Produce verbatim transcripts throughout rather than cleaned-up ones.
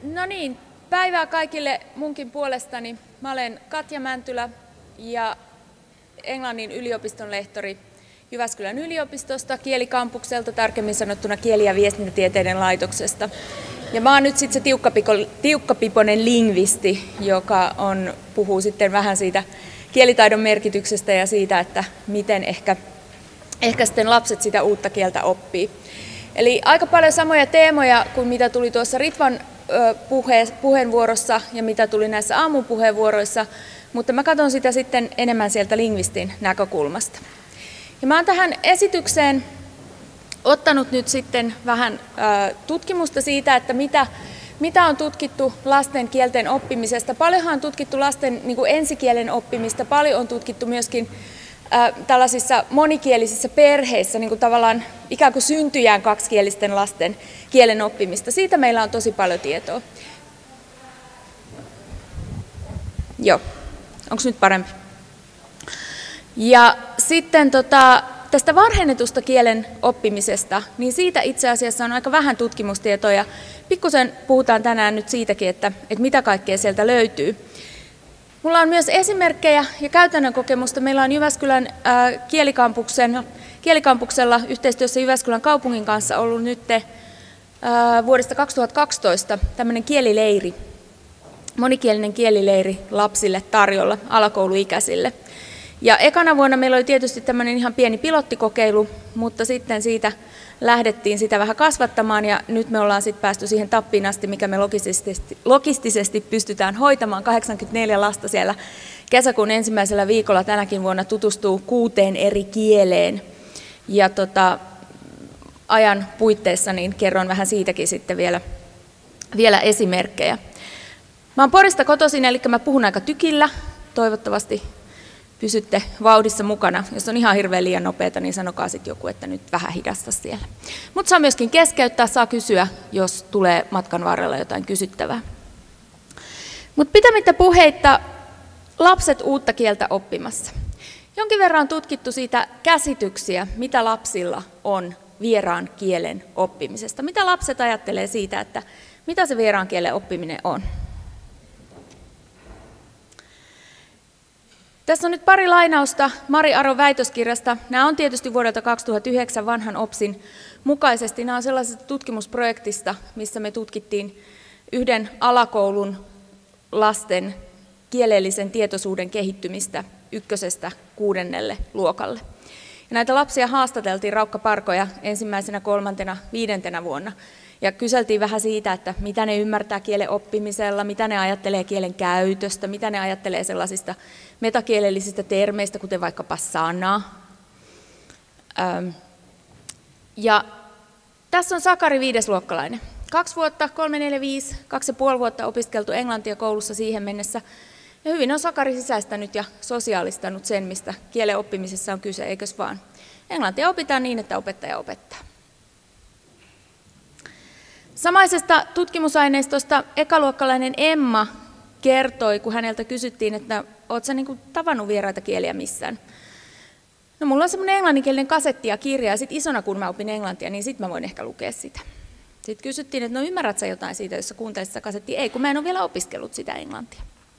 No niin, päivää kaikille munkin puolestani. Mä olen Katja Mäntylä ja Englannin yliopiston lehtori Jyväskylän yliopistosta, kielikampukselta, tarkemmin sanottuna kieli- ja viestintätieteiden laitoksesta. Ja mä oon nyt sitten se tiukkapipoinen lingvisti, joka on, puhuu sitten vähän siitä kielitaidon merkityksestä ja siitä, että miten ehkä, ehkä sitten lapset sitä uutta kieltä oppii. Eli aika paljon samoja teemoja kuin mitä tuli tuossa Ritvan puhe, puheenvuorossa ja mitä tuli näissä aamun puheenvuoroissa, mutta mä katson sitä sitten enemmän sieltä lingvistin näkökulmasta. Ja mä oon tähän esitykseen ottanut nyt sitten vähän tutkimusta siitä, että mitä, mitä on tutkittu lasten kielten oppimisesta. Paljonhan on tutkittu lasten niin kuin ensikielen oppimista, paljon on tutkittu myöskin ä, tällaisissa monikielisissä perheissä, niin kuin tavallaan ikään kuin syntyjään kaksikielisten lasten kielen oppimista. Siitä meillä on tosi paljon tietoa. Joo, onko nyt parempi? Ja sitten tota, tästä varhennetusta kielen oppimisesta, niin siitä itse asiassa on aika vähän tutkimustietoja. Pikkusen puhutaan tänään nyt siitäkin, että, että mitä kaikkea sieltä löytyy. Mulla on myös esimerkkejä ja käytännön kokemusta. Meillä on Jyväskylän äh, kielikampuksen, kielikampuksella yhteistyössä Jyväskylän kaupungin kanssa ollut nyt äh, vuodesta kaksituhattakaksitoista tämmöinen kielileiri, monikielinen kielileiri lapsille tarjolla alakouluikäisille. Ja ekana vuonna meillä oli tietysti tämmöinen ihan pieni pilottikokeilu, mutta sitten siitä lähdettiin sitä vähän kasvattamaan ja nyt me ollaan sitten päästy siihen tappiin asti, mikä me logistisesti, logistisesti pystytään hoitamaan. kahdeksankymmentäneljä lasta siellä kesäkuun ensimmäisellä viikolla tänäkin vuonna tutustuu kuuteen eri kieleen. Ja tota, ajan puitteissa niin kerron vähän siitäkin sitten vielä, vielä esimerkkejä. Mä oon Porista kotoisin, eli mä puhun aika tykillä, toivottavasti pysytte vauhdissa mukana. Jos on ihan hirveän liian nopeata, niin sanokaa sitten joku, että nyt vähän hidasta siellä. Mutta saa myöskin keskeyttää, saa kysyä, jos tulee matkan varrella jotain kysyttävää. Mutta pitämättä puheitta, lapset uutta kieltä oppimassa. Jonkin verran on tutkittu siitä käsityksiä, mitä lapsilla on vieraan kielen oppimisesta. Mitä lapset ajattelee siitä, että mitä se vieraan kielen oppiminen on. Tässä on nyt pari lainausta Mari Aron väitöskirjasta. Nämä on tietysti vuodelta kaksituhattayhdeksän vanhan OPSin mukaisesti. Nämä on sellaisesta tutkimusprojektista, missä me tutkittiin yhden alakoulun lasten kielellisen tietoisuuden kehittymistä ykkösestä kuudennelle luokalle. Ja näitä lapsia haastateltiin raukkaparkoja ensimmäisenä, kolmantena, viidentenä vuonna. Ja kyseltiin vähän siitä, että mitä ne ymmärtää kielen oppimisella, mitä ne ajattelee kielen käytöstä, mitä ne ajattelee sellaisista metakielellisistä termeistä, kuten vaikkapa sana. Ja tässä on Sakari viidesluokkalainen. Kaksi vuotta, kolme, neljä, viisi, kaksi ja puoli vuotta opiskeltu englantia koulussa siihen mennessä. Ja hyvin on Sakari sisäistänyt ja sosiaalistanut sen, mistä kielen oppimisessa on kyse, eikös vaan. Englantia opitaan niin, että opettaja opettaa. Samaisesta tutkimusaineistosta ekaluokkalainen Emma kertoi, kun häneltä kysyttiin, että oletko sä niin kuin tavannut vieraita kieliä missään? No mulla on semmoinen englanninkielinen kasetti ja kirja, ja sitten isona kun mä opin englantia, niin sitten mä voin ehkä lukea sitä. Sitten kysyttiin, että no ymmärrät sä jotain siitä, jos sä kuuntelet sitä kasettia? Ei, kun mä en ole vielä opiskellut sitä englantia.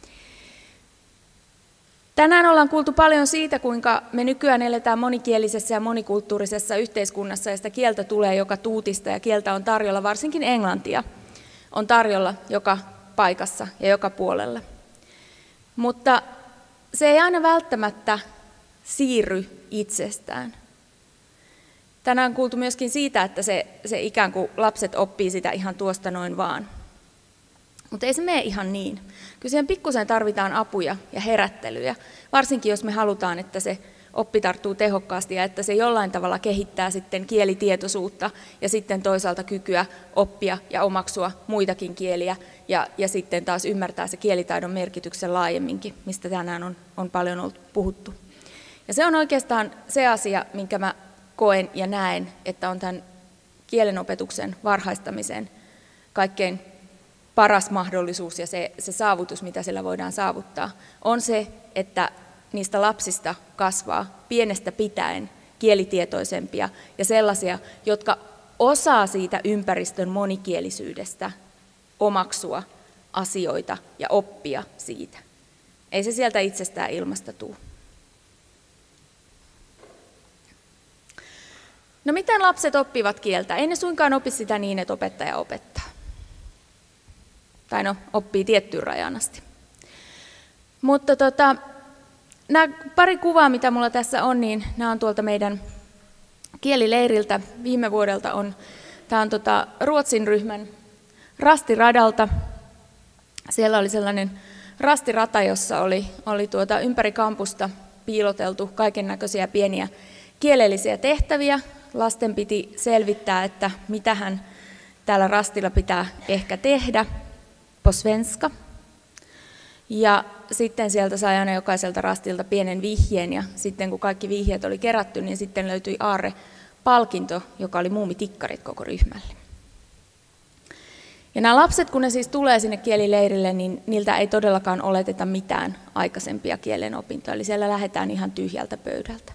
Tänään ollaan kuultu paljon siitä, kuinka me nykyään eletään monikielisessä ja monikulttuurisessa yhteiskunnassa ja sitä kieltä tulee joka tuutista ja kieltä on tarjolla, varsinkin englantia on tarjolla joka paikassa ja joka puolella. Mutta se ei aina välttämättä siirry itsestään. Tänään on kuultu myöskin siitä, että se, se ikään kuin lapset oppii sitä ihan tuosta noin vaan. Mutta ei se mene ihan niin. Kyllä siihen pikkusen tarvitaan apuja ja herättelyjä, varsinkin jos me halutaan, että se oppi tarttuu tehokkaasti ja että se jollain tavalla kehittää sitten kielitietoisuutta ja sitten toisaalta kykyä oppia ja omaksua muitakin kieliä ja, ja sitten taas ymmärtää se kielitaidon merkityksen laajemminkin, mistä tänään on, on paljon ollut puhuttu. Ja se on oikeastaan se asia, minkä mä koen ja näen, että on tämän kielenopetuksen varhaistamisen kaikkein paras mahdollisuus ja se, se saavutus, mitä sillä voidaan saavuttaa, on se, että niistä lapsista kasvaa pienestä pitäen kielitietoisempia ja sellaisia, jotka osaa siitä ympäristön monikielisyydestä omaksua asioita ja oppia siitä. Ei se sieltä itsestään ilmasta tule. No miten lapset oppivat kieltä? Ei ne suinkaan opi sitä niin, että opettaja opettaa. Tai no, oppii tiettyyn rajaan asti. Mutta tota, nämä pari kuvaa, mitä mulla tässä on, niin nämä on tuolta meidän kielileiriltä viime vuodelta. On, tämä on tota Ruotsin ryhmän rastiradalta. Siellä oli sellainen rastirata, jossa oli, oli tuota ympäri kampusta piiloteltu kaiken näköisiä pieniä kielellisiä tehtäviä. Lasten piti selvittää, että mitähän täällä rastilla pitää ehkä tehdä, på svenska. Ja sitten sieltä sai aina jokaiselta rastilta pienen vihjeen, ja sitten kun kaikki vihjeet oli kerätty, niin sitten löytyi aarre-palkinto, joka oli muumitikkarit koko ryhmälle. Ja nämä lapset, kun ne siis tulee sinne kielileirille, niin niiltä ei todellakaan oleteta mitään aikaisempia kielen opintoja, eli siellä lähdetään ihan tyhjältä pöydältä.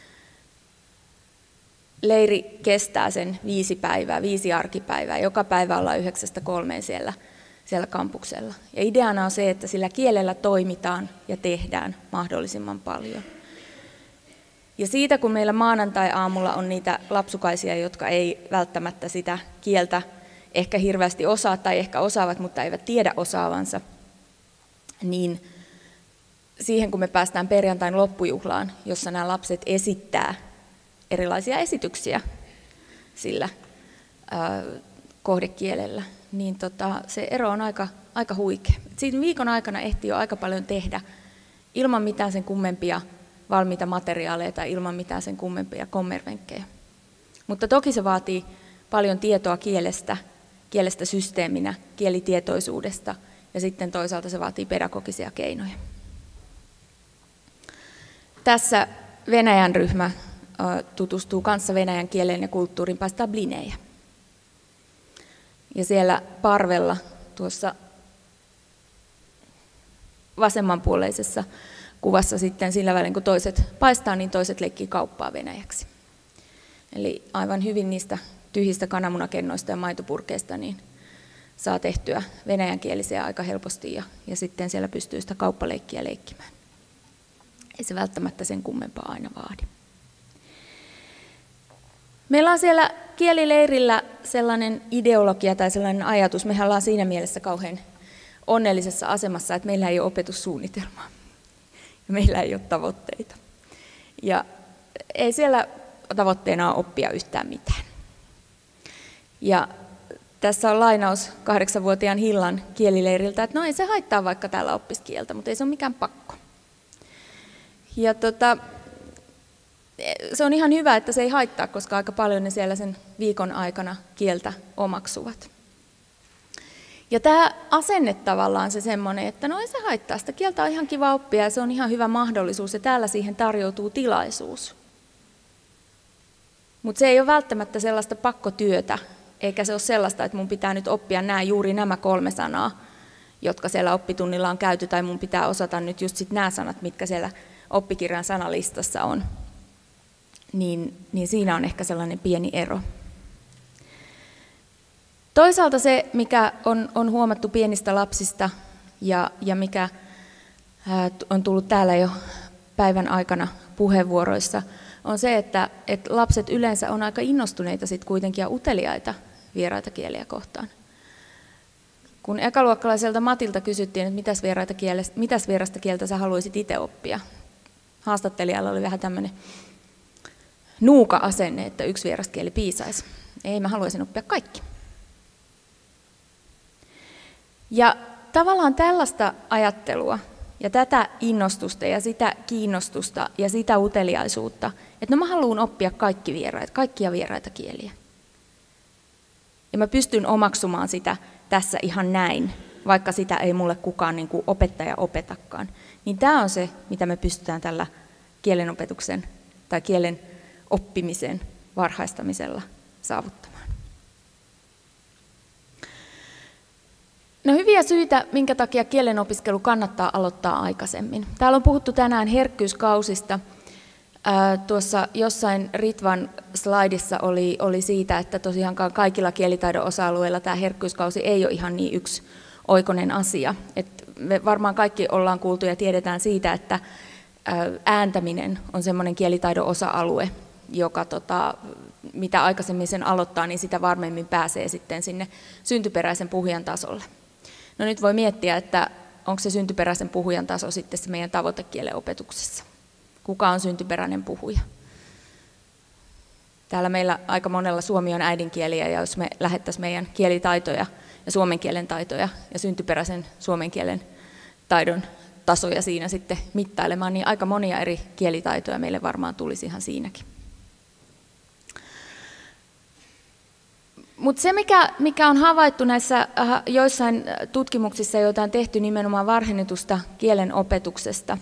Leiri kestää sen viisi päivää, viisi arkipäivää. Joka päivä ollaan yhdeksästä kolmeen siellä, siellä kampuksella. Ja ideana on se, että sillä kielellä toimitaan ja tehdään mahdollisimman paljon. Ja siitä, kun meillä maanantai-aamulla on niitä lapsukaisia, jotka ei välttämättä sitä kieltä ehkä hirveästi osaa tai ehkä osaavat, mutta eivät tiedä osaavansa, niin siihen, kun me päästään perjantain loppujuhlaan, jossa nämä lapset esittää erilaisia esityksiä sillä ää, kohdekielellä, niin tota, se ero on aika, aika huikea. Siinä viikon aikana ehtii jo aika paljon tehdä ilman mitään sen kummempia valmiita materiaaleja tai ilman mitään sen kummempia kommervenkkejä. Mutta toki se vaatii paljon tietoa kielestä, kielestä systeeminä, kielitietoisuudesta ja sitten toisaalta se vaatii pedagogisia keinoja. Tässä Venäjän ryhmä tutustuu kanssa venäjän kieleen ja kulttuuriin, paistaa blinejä. Ja siellä parvella tuossa vasemmanpuoleisessa kuvassa sitten sillä välin, kun toiset paistaa, niin toiset leikkii kauppaa venäjäksi. Eli aivan hyvin niistä tyhjistä kananmunakennoista ja maitopurkeista niin saa tehtyä venäjänkielisiä aika helposti ja, ja sitten siellä pystyy sitä kauppaleikkiä leikkimään. Ei se välttämättä sen kummempaa aina vaadi. Meillä on siellä kielileirillä sellainen ideologia tai sellainen ajatus, mehän ollaan siinä mielessä kauhean onnellisessa asemassa, että meillä ei ole opetussuunnitelmaa ja meillä ei ole tavoitteita. Ja ei siellä tavoitteena ole oppia yhtään mitään. Ja tässä on lainaus kahdeksanvuotiaan Hillan kielileiriltä, että no ei se haittaa vaikka täällä oppisi kieltä, mutta ei se ole mikään pakko. Ja tota, se on ihan hyvä, että se ei haittaa, koska aika paljon ne siellä sen viikon aikana kieltä omaksuvat. Ja tämä asenne tavallaan se semmoinen, että no ei se haittaa, sitä kieltä on ihan kiva oppia ja se on ihan hyvä mahdollisuus ja täällä siihen tarjoutuu tilaisuus. Mutta se ei ole välttämättä sellaista pakkotyötä, eikä se ole sellaista, että mun pitää nyt oppia nämä, juuri nämä kolme sanaa, jotka siellä oppitunnilla on käyty, tai mun pitää osata nyt just sit nämä sanat, mitkä siellä oppikirjan sanalistassa on. Niin, niin siinä on ehkä sellainen pieni ero. Toisaalta se, mikä on, on huomattu pienistä lapsista ja, ja mikä ää, on tullut täällä jo päivän aikana puheenvuoroissa, on se, että, että lapset yleensä on aika innostuneita sit kuitenkin ja uteliaita vieraita kieliä kohtaan. Kun ekaluokkalaiselta Matilta kysyttiin, että mitäs, vieraita kiele, mitäs vierasta kieltä sä haluaisit itse oppia, haastattelijalla oli vähän tämmöinen nuuka asenne, että yksi vieraskieli piisaisi. Ei, mä haluaisin oppia kaikki. Ja tavallaan tällaista ajattelua ja tätä innostusta ja sitä kiinnostusta ja sitä uteliaisuutta, että no mä haluan oppia kaikki vieraita, kaikkia vieraita kieliä. Ja mä pystyn omaksumaan sitä tässä ihan näin, vaikka sitä ei mulle kukaan niin kuin opettaja opetakaan. Niin tämä on se, mitä me pystytään tällä kielenopetuksen tai kielen oppimisen varhaistamisella saavuttamaan. No hyviä syitä, minkä takia kielen opiskelu kannattaa aloittaa aikaisemmin. Täällä on puhuttu tänään herkkyyskausista. Ää, tuossa jossain Ritvan slaidissa oli, oli siitä, että tosiaankaan kaikilla kielitaidon osa-alueilla tämä herkkyyskausi ei ole ihan niin yksioikoinen asia. Et me varmaan kaikki ollaan kuultu ja tiedetään siitä, että ääntäminen on semmoinen kielitaidon osa-alue, joka tota, mitä aikaisemmin sen aloittaa, niin sitä varmemmin pääsee sitten sinne syntyperäisen puhujan tasolle. No nyt voi miettiä, että onko se syntyperäisen puhujan taso sitten se meidän tavoitekielen opetuksessa. Kuka on syntyperäinen puhuja? Täällä meillä aika monella suomi on äidinkieliä, ja jos me lähettäisiin meidän kielitaitoja ja suomen kielen taitoja ja syntyperäisen suomen kielen taidon tasoja siinä sitten mittailemaan, niin aika monia eri kielitaitoja meille varmaan tulisi ihan siinäkin. Mutta se, mikä, mikä on havaittu näissä joissain tutkimuksissa, joita on tehty nimenomaan varhennetusta kielen opetuksesta,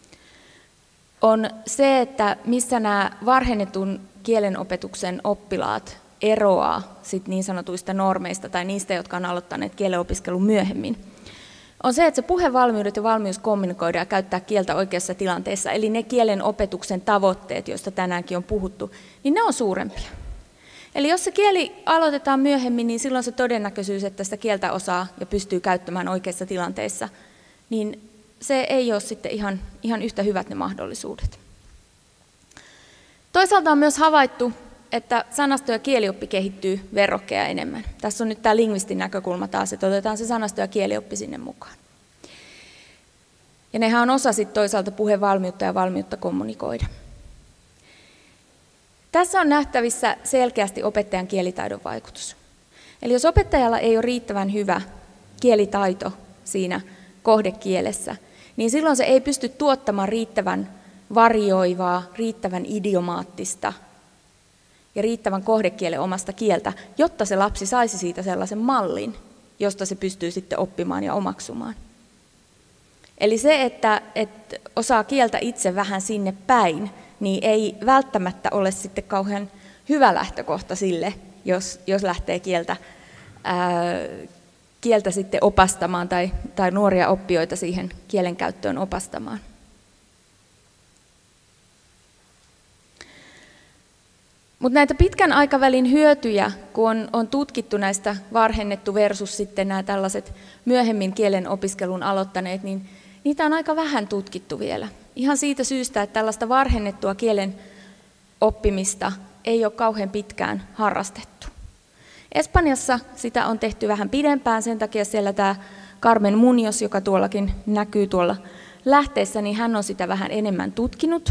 on se, että missä nämä varhennetun kielen opetuksen oppilaat eroaa sit niin sanotuista normeista tai niistä, jotka on aloittaneet kielen opiskelun myöhemmin, on se, että se puhevalmiudet ja valmius kommunikoida ja käyttää kieltä oikeassa tilanteessa, eli ne kielen opetuksen tavoitteet, joista tänäänkin on puhuttu, niin ne on suurempia. Eli jos se kieli aloitetaan myöhemmin, niin silloin se todennäköisyys, että sitä kieltä osaa ja pystyy käyttämään oikeissa tilanteissa, niin se ei ole sitten ihan, ihan yhtä hyvät ne mahdollisuudet. Toisaalta on myös havaittu, että sanasto- ja kielioppi kehittyy verrokkeja enemmän. Tässä on nyt tämä lingvistin näkökulma taas, että otetaan se sanasto- ja kielioppi sinne mukaan. Ja nehän on osa sitten toisaalta puhevalmiutta ja valmiutta kommunikoida. Tässä on nähtävissä selkeästi opettajan kielitaidon vaikutus. Eli jos opettajalla ei ole riittävän hyvä kielitaito siinä kohdekielessä, niin silloin se ei pysty tuottamaan riittävän varioivaa, riittävän idiomaattista ja riittävän kohdekielen omasta kieltä, jotta se lapsi saisi siitä sellaisen mallin, josta se pystyy sitten oppimaan ja omaksumaan. Eli se, että, että osaa kieltä itse vähän sinne päin, niin ei välttämättä ole sitten kauhean hyvä lähtökohta sille, jos, jos lähtee kieltä, ää, kieltä sitten opastamaan tai, tai nuoria oppijoita siihen kielenkäyttöön opastamaan. Mutta näitä pitkän aikavälin hyötyjä, kun on, on tutkittu näistä varhennettu versus sitten nämä tällaiset myöhemmin kielen opiskelun aloittaneet, niin niitä on aika vähän tutkittu vielä. Ihan siitä syystä, että tällaista varhennettua kielen oppimista ei ole kauhean pitkään harrastettu. Espanjassa sitä on tehty vähän pidempään, sen takia siellä tämä Carmen Muñoz, joka tuollakin näkyy tuolla lähteessä, niin hän on sitä vähän enemmän tutkinut.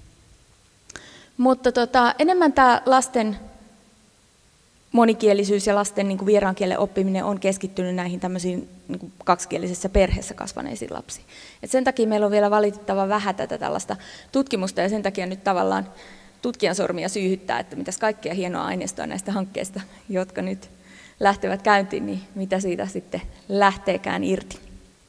Mutta tota, enemmän tämä lasten monikielisyys ja lasten niin kuin vieraan kielen oppiminen on keskittynyt näihin tämmöisiin niin kuin kaksikielisessä perheessä kasvaneisiin lapsiin. Et sen takia meillä on vielä valitettavan vähän tätä tällaista tutkimusta, ja sen takia nyt tavallaan tutkijan sormia syyhyttää, että mitäs kaikkea hienoa aineistoa näistä hankkeista, jotka nyt lähtevät käyntiin, niin mitä siitä sitten lähteekään irti.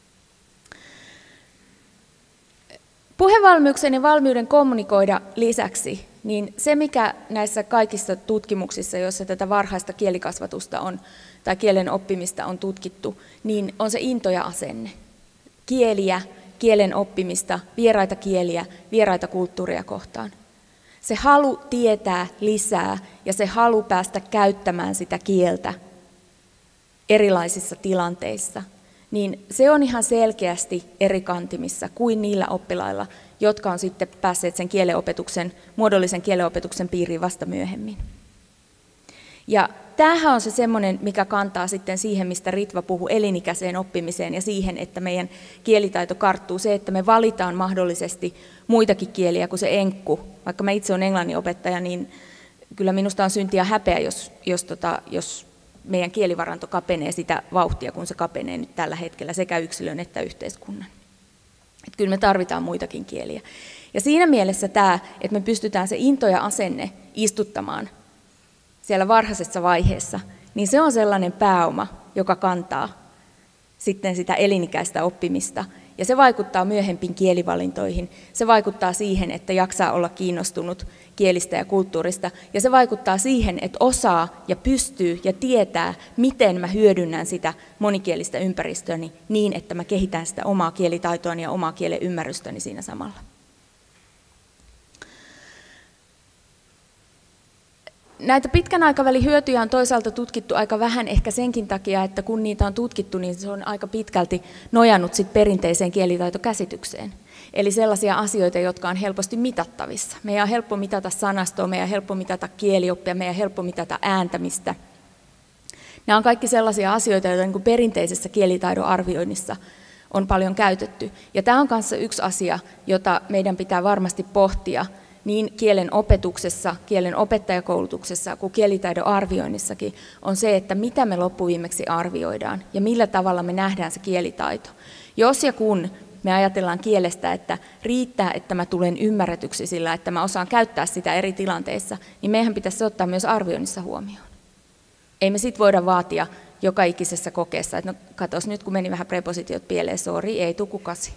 Puhevalmiuksen ja valmiuden kommunikoida lisäksi, niin se mikä näissä kaikissa tutkimuksissa, joissa tätä varhaista kielikasvatusta on, tai kielen oppimista on tutkittu, niin on se into ja asenne. Kieliä, kielen oppimista, vieraita kieliä, vieraita kulttuuria kohtaan. Se halu tietää lisää ja se halu päästä käyttämään sitä kieltä erilaisissa tilanteissa, niin se on ihan selkeästi eri kantimissa kuin niillä oppilailla, jotka on sitten päässeet sen kielenopetuksen, muodollisen kielenopetuksen piiriin vasta myöhemmin. Ja tämähän on se semmoinen, mikä kantaa sitten siihen, mistä Ritva puhui, elinikäiseen oppimiseen ja siihen, että meidän kielitaito karttuu. Se, että me valitaan mahdollisesti muitakin kieliä kuin se enkku. Vaikka mä itse olen englannin opettaja, niin kyllä minusta on syntiä häpeä, jos, jos, tota, jos meidän kielivaranto kapenee sitä vauhtia, kun se kapenee nyt tällä hetkellä sekä yksilön että yhteiskunnan. Et kyllä me tarvitaan muitakin kieliä. Ja siinä mielessä tämä, että me pystytään se into ja asenne istuttamaan siellä varhaisessa vaiheessa, niin se on sellainen pääoma, joka kantaa sitten sitä elinikäistä oppimista. Ja se vaikuttaa myöhempiin kielivalintoihin. Se vaikuttaa siihen, että jaksaa olla kiinnostunut kielistä ja kulttuurista. Ja se vaikuttaa siihen, että osaa ja pystyy ja tietää, miten mä hyödynnän sitä monikielistä ympäristöäni niin, että mä kehitän sitä omaa kielitaitoani ja omaa kielen ymmärrystäni siinä samalla. näitä pitkän aikavälin hyötyjä on toisaalta tutkittu aika vähän ehkä senkin takia, että kun niitä on tutkittu, niin se on aika pitkälti nojannut sit perinteiseen kielitaitokäsitykseen. Eli sellaisia asioita, jotka on helposti mitattavissa. Meidän on helppo mitata sanastoa, meidän on helppo mitata kielioppia, meidän on helppo mitata ääntämistä. Nämä on kaikki sellaisia asioita, joita niin kuin perinteisessä kielitaidon arvioinnissa on paljon käytetty. Ja tämä on kanssa yksi asia, jota meidän pitää varmasti pohtia niin kielen opetuksessa, kielen opettajakoulutuksessa kuin kielitaidon arvioinnissakin, on se, että mitä me loppuviimeksi arvioidaan ja millä tavalla me nähdään se kielitaito. Jos ja kun me ajatellaan kielestä, että riittää, että mä tulen ymmärretyksi sillä, että mä osaan käyttää sitä eri tilanteissa, niin meidän pitäisi ottaa myös arvioinnissa huomioon. Ei me sit voida vaatia joka ikisessä kokeessa, että no katos nyt kun meni vähän prepositiot pieleen, sori, ei tuku kasi.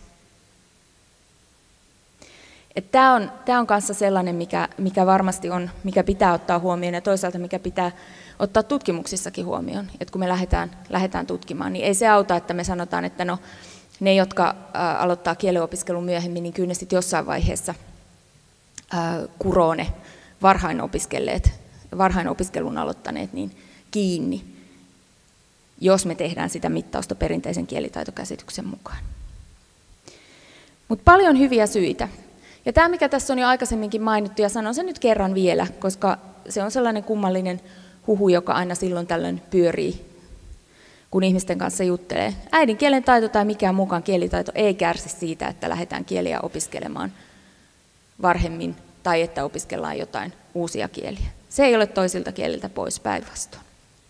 Tämä on, tää on kanssa sellainen, mikä, mikä varmasti on, mikä pitää ottaa huomioon ja toisaalta mikä pitää ottaa tutkimuksissakin huomioon. Että kun me lähdetään, lähdetään tutkimaan, niin ei se auta, että me sanotaan, että no ne, jotka ä, aloittaa kielenopiskelun myöhemmin, niin kyllä ne sitten jossain vaiheessa ä, kuroo ne varhain opiskelleet, varhain opiskelun aloittaneet niin kiinni, jos me tehdään sitä mittausta perinteisen kielitaitokäsityksen mukaan. Mutta paljon hyviä syitä. Ja tämä, mikä tässä on jo aikaisemminkin mainittu, ja sanon sen nyt kerran vielä, koska se on sellainen kummallinen huhu, joka aina silloin tällöin pyörii, kun ihmisten kanssa juttelee. Äidinkielen taito tai mikään mukaan kielitaito ei kärsi siitä, että lähdetään kieliä opiskelemaan varhemmin tai että opiskellaan jotain uusia kieliä. Se ei ole toisilta kieliltä pois, päinvastoin.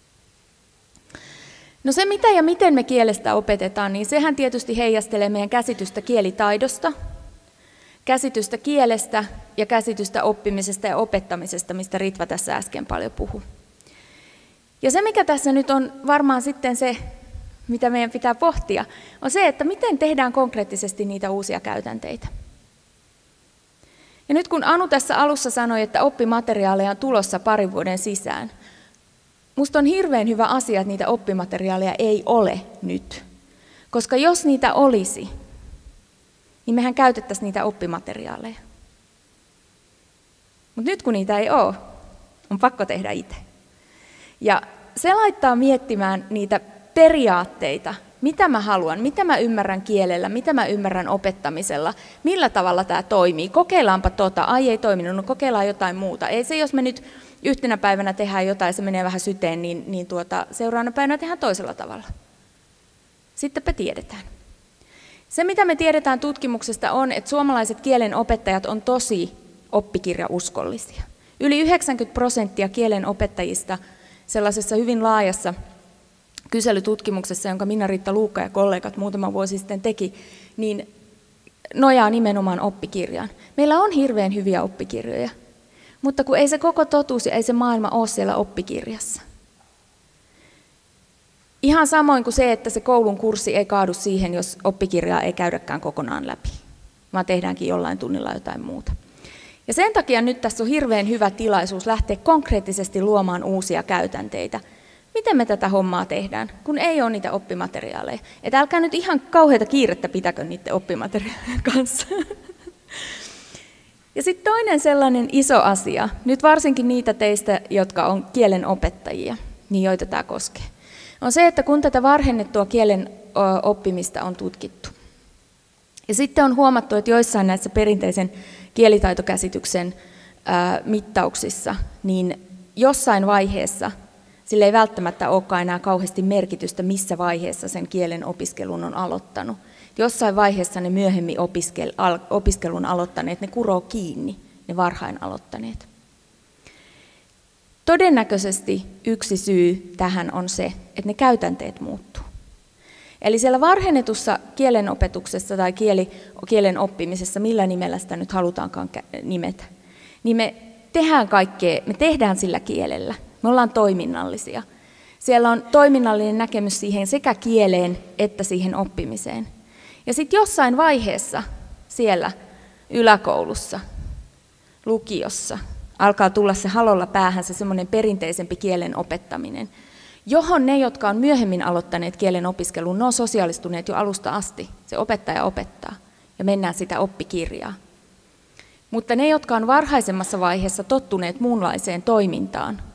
No se, mitä ja miten me kielestä opetetaan, niin sehän tietysti heijastelee meidän käsitystä kielitaidosta, käsitystä kielestä ja käsitystä oppimisesta ja opettamisesta, mistä Ritva tässä äsken paljon puhui. Ja se, mikä tässä nyt on varmaan sitten se, mitä meidän pitää pohtia, on se, että miten tehdään konkreettisesti niitä uusia käytänteitä. Ja nyt kun Anu tässä alussa sanoi, että oppimateriaaleja on tulossa parin vuoden sisään, musta on hirveän hyvä asia, että niitä oppimateriaaleja ei ole nyt. Koska jos niitä olisi, niin mehän käytettäisiin niitä oppimateriaaleja. Mutta nyt kun niitä ei ole, on pakko tehdä itse. Ja se laittaa miettimään niitä periaatteita, mitä mä haluan, mitä mä ymmärrän kielellä, mitä mä ymmärrän opettamisella, millä tavalla tämä toimii. Kokeillaanpa tota, ai ei toiminut, no kokeillaan jotain muuta. Ei se, jos me nyt yhtenä päivänä tehdään jotain, se menee vähän syteen, niin, niin tuota, seuraavana päivänä tehdään toisella tavalla. Sittenpä tiedetään. Se, mitä me tiedetään tutkimuksesta, on, että suomalaiset kielen opettajat on tosi oppikirjauskollisia. Yli yhdeksänkymmentä prosenttia kielen opettajista sellaisessa hyvin laajassa kyselytutkimuksessa, jonka Minna-Riitta Luukka ja kollegat muutama vuosi sitten teki, niin nojaa nimenomaan oppikirjaan. Meillä on hirveän hyviä oppikirjoja, mutta kun ei se koko totuus ja ei se maailma ole siellä oppikirjassa. Ihan samoin kuin se, että se koulun kurssi ei kaadu siihen, jos oppikirjaa ei käydäkään kokonaan läpi, vaan tehdäänkin jollain tunnilla jotain muuta. Ja sen takia nyt tässä on hirveän hyvä tilaisuus lähteä konkreettisesti luomaan uusia käytänteitä. Miten me tätä hommaa tehdään, kun ei ole niitä oppimateriaaleja? Että älkää nyt ihan kauheata kiirettä pitäkö niiden oppimateriaalien kanssa. Ja sitten toinen sellainen iso asia, nyt varsinkin niitä teistä, jotka on kielen opettajia, niin joita tämä koskee, on se, että kun tätä varhennettua kielen oppimista on tutkittu, ja sitten on huomattu, että joissain näissä perinteisen kielitaitokäsityksen mittauksissa, niin jossain vaiheessa sillä ei välttämättä olekaan enää kauheasti merkitystä, missä vaiheessa sen kielen opiskelun on aloittanut. Jossain vaiheessa ne myöhemmin opiskel, al, opiskelun aloittaneet, ne kuroo kiinni, ne varhain aloittaneet. Todennäköisesti yksi syy tähän on se, että ne käytänteet muuttuu. Eli siellä varhennetussa kielenopetuksessa tai kieli, kielen oppimisessa, millä nimellä sitä nyt halutaankaan nimetä, niin me tehdään kaikkea, me tehdään sillä kielellä. Me ollaan toiminnallisia. Siellä on toiminnallinen näkemys siihen sekä kieleen että siihen oppimiseen. Ja sitten jossain vaiheessa siellä yläkoulussa, lukiossa, alkaa tulla se halolla päähän se semmoinen perinteisempi kielen opettaminen, johon ne, jotka on myöhemmin aloittaneet kielen opiskelun, ne on sosiaalistuneet jo alusta asti. Se opettaja opettaa ja mennään sitä oppikirjaa. Mutta ne, jotka on varhaisemmassa vaiheessa tottuneet muunlaiseen toimintaan,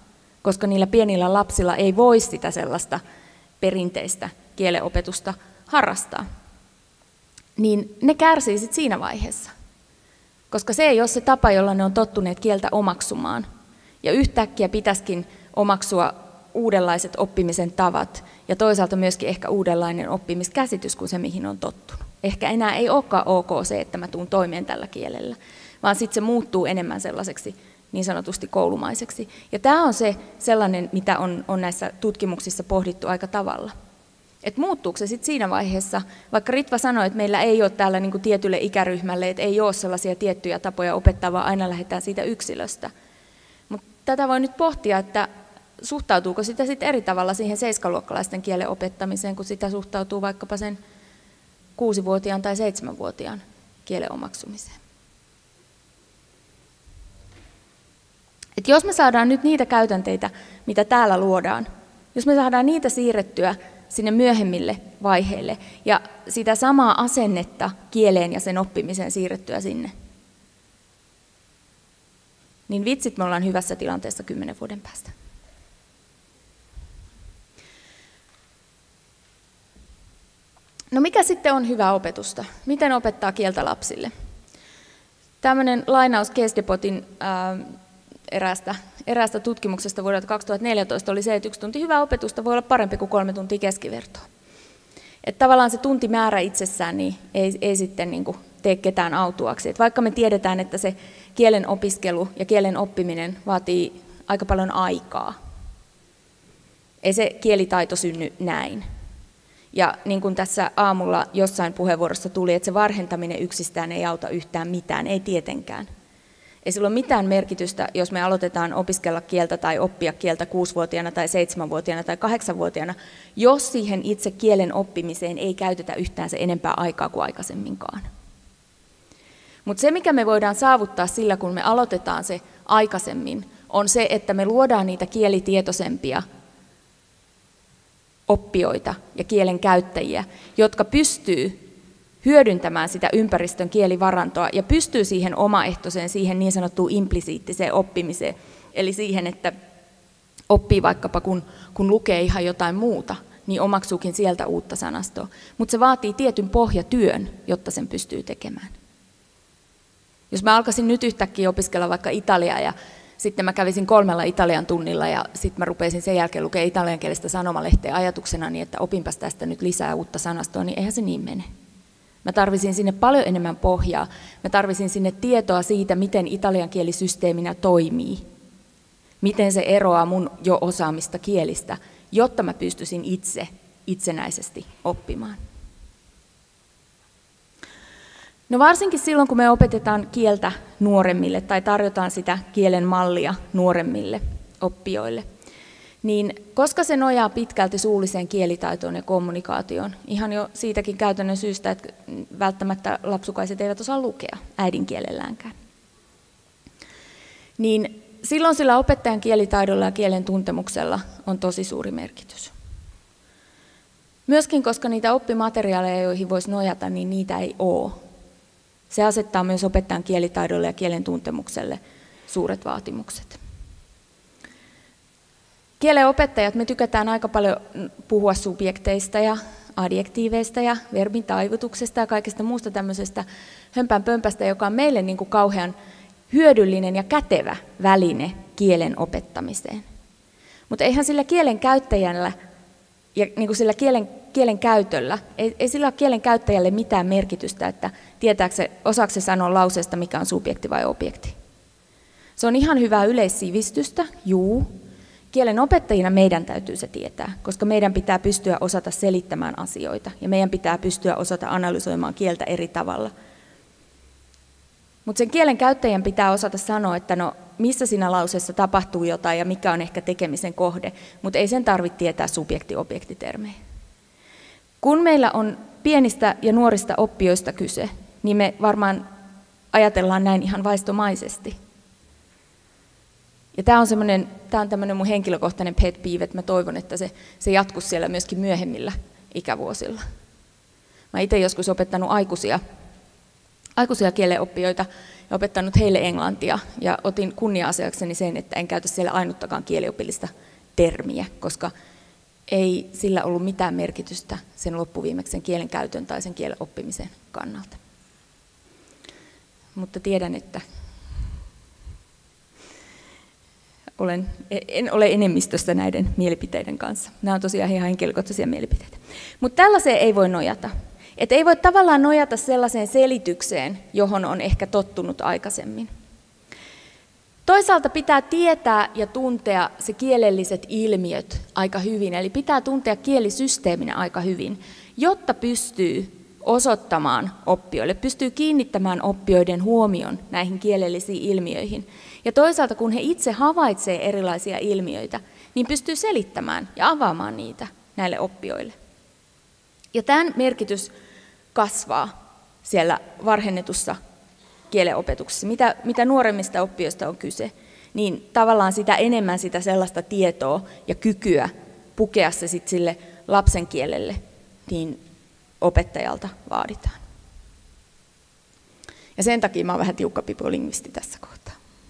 koska niillä pienillä lapsilla ei voi sitä sellaista perinteistä kielenopetusta harrastaa, niin ne kärsii sit siinä vaiheessa, koska se ei ole se tapa, jolla ne on tottuneet kieltä omaksumaan. Ja yhtäkkiä pitäisikin omaksua uudenlaiset oppimisen tavat ja toisaalta myöskin ehkä uudenlainen oppimiskäsitys kuin se, mihin on tottunut. Ehkä enää ei olekaan ok se, että mä tuun toimeen tällä kielellä, vaan sitten se muuttuu enemmän sellaiseksi niin sanotusti koulumaiseksi. Ja tämä on se sellainen, mitä on, on näissä tutkimuksissa pohdittu aika tavalla. Että muuttuuko se sitten siinä vaiheessa, vaikka Ritva sanoi, että meillä ei ole täällä niinku tietylle ikäryhmälle, että ei ole sellaisia tiettyjä tapoja opettaa, vaan aina lähdetään siitä yksilöstä. Mutta tätä voi nyt pohtia, että suhtautuuko sitä sitten eri tavalla siihen seiskaluokkalaisten kielen opettamiseen, kun sitä suhtautuu vaikkapa sen kuusivuotiaan tai seitsemänvuotiaan kielen omaksumiseen. Et jos me saadaan nyt niitä käytänteitä, mitä täällä luodaan, jos me saadaan niitä siirrettyä sinne myöhemmille vaiheille ja sitä samaa asennetta kieleen ja sen oppimiseen siirrettyä sinne, niin vitsit me ollaan hyvässä tilanteessa kymmenen vuoden päästä. No mikä sitten on hyvää opetusta? Miten opettaa kieltä lapsille? Tämmöinen lainaus Kesdepotin ää, eräästä, eräästä tutkimuksesta vuodelta kaksituhattaneljätoista oli se, että yksi tunti hyvää opetusta voi olla parempi kuin kolme tuntia keskivertoa. Että tavallaan se tuntimäärä itsessään niin ei, ei sitten niin kuin tee ketään autuaksi. Että vaikka me tiedetään, että se kielen opiskelu ja kielen oppiminen vaatii aika paljon aikaa, ei se kielitaito synny näin. Ja niin kuin tässä aamulla jossain puheenvuorossa tuli, että se varhentaminen yksistään ei auta yhtään mitään, ei tietenkään. Ei sillä ole mitään merkitystä, jos me aloitetaan opiskella kieltä tai oppia kieltä kuusivuotiaana tai seitsemänvuotiaana tai kahdeksanvuotiaana, jos siihen itse kielen oppimiseen ei käytetä yhtään se enempää aikaa kuin aikaisemminkaan. Mutta se, mikä me voidaan saavuttaa sillä, kun me aloitetaan se aikaisemmin, on se, että me luodaan niitä kielitietoisempia oppijoita ja kielen käyttäjiä, jotka pystyy hyödyntämään sitä ympäristön kielivarantoa ja pystyy siihen omaehtoiseen, siihen niin sanottuun implisiittiseen oppimiseen, eli siihen, että oppii vaikkapa kun, kun lukee ihan jotain muuta, niin omaksuukin sieltä uutta sanastoa. Mutta se vaatii tietyn pohjatyön, jotta sen pystyy tekemään. Jos mä alkaisin nyt yhtäkkiä opiskella vaikka italiaa ja sitten mä kävisin kolmella italian tunnilla ja sitten mä rupeisin sen jälkeen lukemaan italiankielistä sanomalehteä ajatuksena niin, että opinpas tästä nyt lisää uutta sanastoa, niin eihän se niin mene. Mä tarvisin sinne paljon enemmän pohjaa. Mä tarvisin sinne tietoa siitä, miten italiankielisysteeminä toimii. Miten se eroaa mun jo osaamista kielistä, jotta mä pystyisin itse itsenäisesti oppimaan. No varsinkin silloin, kun me opetetaan kieltä nuoremmille tai tarjotaan sitä kielen mallia nuoremmille oppijoille, niin koska se nojaa pitkälti suulliseen kielitaitoon ja kommunikaatioon, ihan jo siitäkin käytännön syystä, että välttämättä lapsukaiset eivät osaa lukea äidinkielelläänkään, niin silloin sillä opettajan kielitaidolla ja kielen tuntemuksella on tosi suuri merkitys. Myöskin koska niitä oppimateriaaleja, joihin voisi nojata, niin niitä ei ole. Se asettaa myös opettajan kielitaidolle ja kielen tuntemukselle suuret vaatimukset. Kielen opettajat, me tykätään aika paljon puhua subjekteista ja adjektiiveista ja verbin taivutuksesta ja kaikesta muusta tämmöisestä hömpänpömpästä, joka on meille niin kuin kauhean hyödyllinen ja kätevä väline kielen opettamiseen. Mutta eihän sillä kielen käyttäjällä ja niin kuin sillä kielen, kielen käytöllä, ei, ei sillä ole kielen käyttäjälle mitään merkitystä, että tietääkö se, osaako se sanoa lauseesta, mikä on subjekti vai objekti. Se on ihan hyvää yleissivistystä, juu. Kielen opettajina meidän täytyy se tietää, koska meidän pitää pystyä osata selittämään asioita ja meidän pitää pystyä osata analysoimaan kieltä eri tavalla. Mutta sen kielen käyttäjän pitää osata sanoa, että no, missä siinä lauseessa tapahtuu jotain ja mikä on ehkä tekemisen kohde, mutta ei sen tarvitse tietää subjekti-objektitermejä. Kun meillä on pienistä ja nuorista oppijoista kyse, niin me varmaan ajatellaan näin ihan vaistomaisesti. Ja tämä on semmoinen, tämä on tämmöinen mun henkilökohtainen pet peeve, että mä toivon, että se, se jatkuisi siellä myöskin myöhemmillä ikävuosilla. Mä itse joskus opettanut aikuisia, aikuisia kielenoppijoita ja opettanut heille englantia. Ja otin kunnia-asiakseni sen, että en käytä siellä ainuttakaan kieliopillista termiä, koska ei sillä ollut mitään merkitystä sen loppuviimeksi kielen käytön tai sen kielen oppimisen kannalta. Mutta tiedän, että olen, en ole enemmistössä näiden mielipiteiden kanssa. Nämä on tosiaan ihan henkilökohtaisia mielipiteitä. Mutta tällaiseen ei voi nojata. Et ei voi tavallaan nojata sellaiseen selitykseen, johon on ehkä tottunut aikaisemmin. Toisaalta pitää tietää ja tuntea se kielelliset ilmiöt aika hyvin, eli pitää tuntea kielisysteemin aika hyvin, jotta pystyy osoittamaan oppijoille, pystyy kiinnittämään oppijoiden huomion näihin kielellisiin ilmiöihin. Ja toisaalta kun he itse havaitsee erilaisia ilmiöitä, niin pystyy selittämään ja avaamaan niitä näille oppijoille. Ja tämän merkitys kasvaa siellä varhennetussa kielenopetuksessa. Mitä, mitä nuoremmista oppijoista on kyse, niin tavallaan sitä enemmän sitä sellaista tietoa ja kykyä pukea se sit sille lapsen kielelle, niin opettajalta vaaditaan. Ja sen takia mä oon vähän tiukka pipolingvisti tässä kohtaa.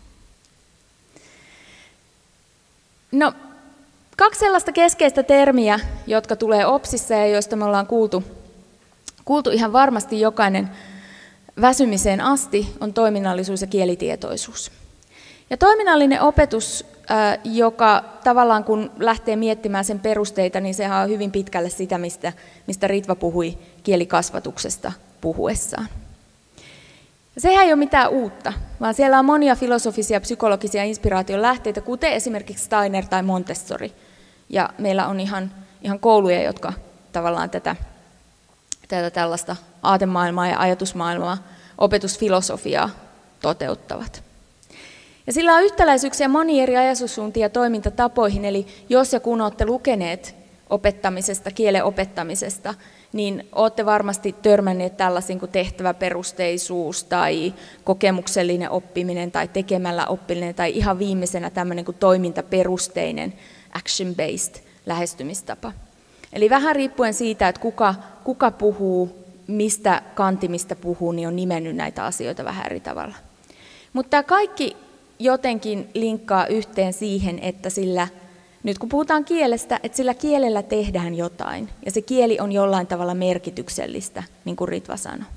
No, kaksi sellaista keskeistä termiä, jotka tulee OPSissa ja joista me ollaan kuultu, kuultu ihan varmasti jokainen väsymiseen asti, on toiminnallisuus ja kielitietoisuus. Ja toiminnallinen opetus, joka tavallaan kun lähtee miettimään sen perusteita, niin sehän on hyvin pitkälle sitä, mistä, mistä Ritva puhui kielikasvatuksesta puhuessaan. Sehän ei ole mitään uutta, vaan siellä on monia filosofisia ja psykologisia inspiraation lähteitä, kuten esimerkiksi Steiner tai Montessori. Ja meillä on ihan, ihan kouluja, jotka tavallaan tätä, tätä tällaista aatemaailmaa ja ajatusmaailmaa, opetusfilosofiaa toteuttavat. Ja sillä on yhtäläisyyksiä moniin eri ajatussuuntiin ja toimintatapoihin, eli jos ja kun olette lukeneet opettamisesta, kielen opettamisesta, niin olette varmasti törmänneet tällaisiin kuin tehtäväperusteisuus tai kokemuksellinen oppiminen tai tekemällä oppiminen tai ihan viimeisenä tämmöinen kuin toimintaperusteinen action-based lähestymistapa. Eli vähän riippuen siitä, että kuka, kuka puhuu, mistä kantimista puhuu, niin on nimennyt näitä asioita vähän eri tavalla. Mutta tämä kaikki jotenkin linkkaa yhteen siihen, että sillä, nyt kun puhutaan kielestä, että sillä kielellä tehdään jotain, ja se kieli on jollain tavalla merkityksellistä, niin kuin Ritva sanoi.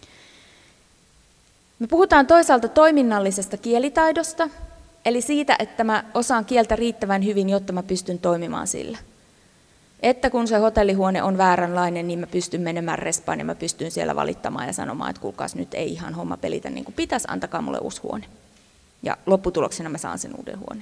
Me puhutaan toisaalta toiminnallisesta kielitaidosta, eli siitä, että mä osaan kieltä riittävän hyvin, jotta mä pystyn toimimaan sillä. Että kun se hotellihuone on vääränlainen, niin mä pystyn menemään respaan ja mä pystyn siellä valittamaan ja sanomaan, että kuulkaas nyt ei ihan homma pelitä niin kuin pitäisi, antakaa mulle uusi huone. Ja lopputuloksena mä saan sen uuden huoneen.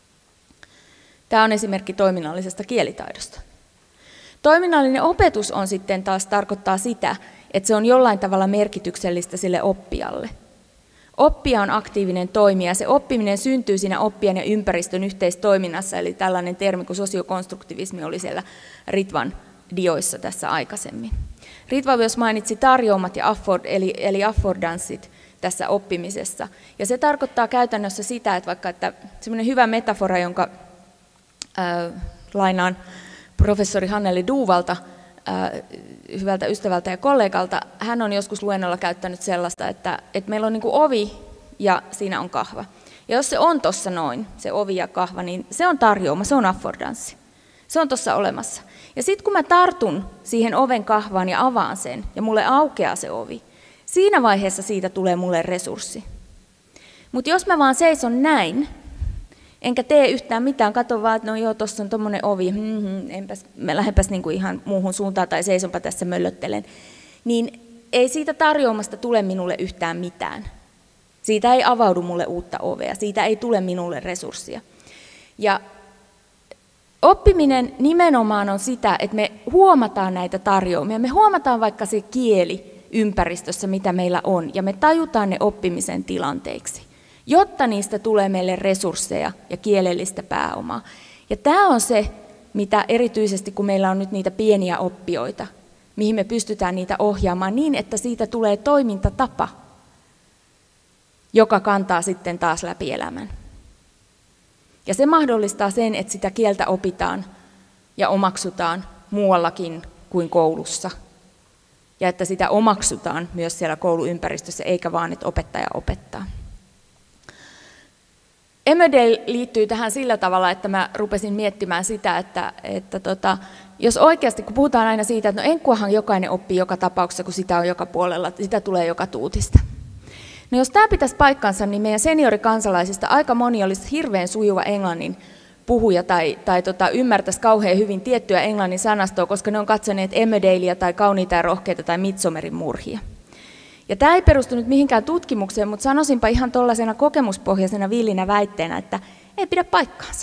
Tämä on esimerkki toiminnallisesta kielitaidosta. Toiminnallinen opetus on sitten taas tarkoittaa sitä, että se on jollain tavalla merkityksellistä sille oppijalle. Oppija on aktiivinen toimija, se oppiminen syntyy siinä oppijan ja ympäristön yhteistoiminnassa, eli tällainen termi kuin sosiokonstruktivismi oli siellä Ritvan dioissa tässä aikaisemmin. Ritva myös mainitsi tarjoamat ja afford, eli, eli affordanssit tässä oppimisessa, ja se tarkoittaa käytännössä sitä, että vaikka että semmoinen hyvä metafora, jonka äh, lainaan professori Hanneli Duuvalta, äh, hyvältä ystävältä ja kollegalta, hän on joskus luennolla käyttänyt sellaista, että, että meillä on niin kuin ovi ja siinä on kahva. Ja jos se on tuossa noin, se ovi ja kahva, niin se on tarjoama, se on affordanssi. Se on tuossa olemassa. Ja sitten kun mä tartun siihen oven kahvaan ja avaan sen, ja mulle aukeaa se ovi, siinä vaiheessa siitä tulee mulle resurssi. Mutta jos mä vaan seison näin, enkä tee yhtään mitään, katson vaan, että no joo, tuossa on tommonen ovi, hmm, enpäs, mä lähdenpäs niinku ihan muuhun suuntaan tai seisonpa tässä möllöttelen, niin ei siitä tarjoamasta tule minulle yhtään mitään. Siitä ei avaudu mulle uutta ovea, siitä ei tule minulle resurssia. Ja oppiminen nimenomaan on sitä, että me huomataan näitä tarjoamia, me huomataan vaikka se kieli ympäristössä, mitä meillä on, ja me tajutaan ne oppimisen tilanteiksi, jotta niistä tulee meille resursseja ja kielellistä pääomaa. Ja tämä on se, mitä erityisesti kun meillä on nyt niitä pieniä oppijoita, mihin me pystytään niitä ohjaamaan niin, että siitä tulee toimintatapa, joka kantaa sitten taas läpi elämän. Ja se mahdollistaa sen, että sitä kieltä opitaan ja omaksutaan muuallakin kuin koulussa. ja että sitä omaksutaan myös siellä kouluympäristössä, eikä vaan, että opettaja opettaa. Emmerdale liittyy tähän sillä tavalla, että mä rupesin miettimään sitä, että, että tota, jos oikeasti, kun puhutaan aina siitä, että no enkuahan jokainen oppii joka tapauksessa, kun sitä on joka puolella, sitä tulee joka tuutista. No jos tämä pitäisi paikkansa, niin meidän seniorikansalaisista aika moni olisi hirveän sujuva englannin puhuja tai, tai tota, ymmärtäisi kauhean hyvin tiettyä englannin sanastoa, koska ne on katsoneet Emmerdalea tai Kauniita ja rohkeita tai Midsommerin murhia. Ja tämä ei perustu nyt mihinkään tutkimukseen, mutta sanoisinpa ihan tuollaisena kokemuspohjaisena villinä väitteenä, että ei pidä paikkaansa.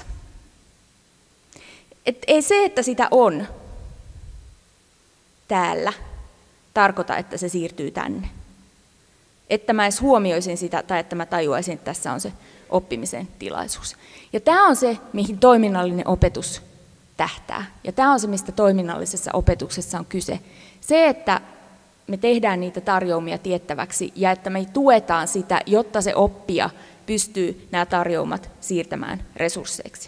Et ei se, että sitä on täällä, tarkoita, että se siirtyy tänne. Että mä edes huomioisin sitä tai että mä tajuaisin, että tässä on se oppimisen tilaisuus. Ja tämä on se, mihin toiminnallinen opetus tähtää. Ja tämä on se, mistä toiminnallisessa opetuksessa on kyse. Se, että me tehdään niitä tarjoumia tiettäväksi ja että me tuetaan sitä, jotta se oppija pystyy nämä tarjoumat siirtämään resursseiksi.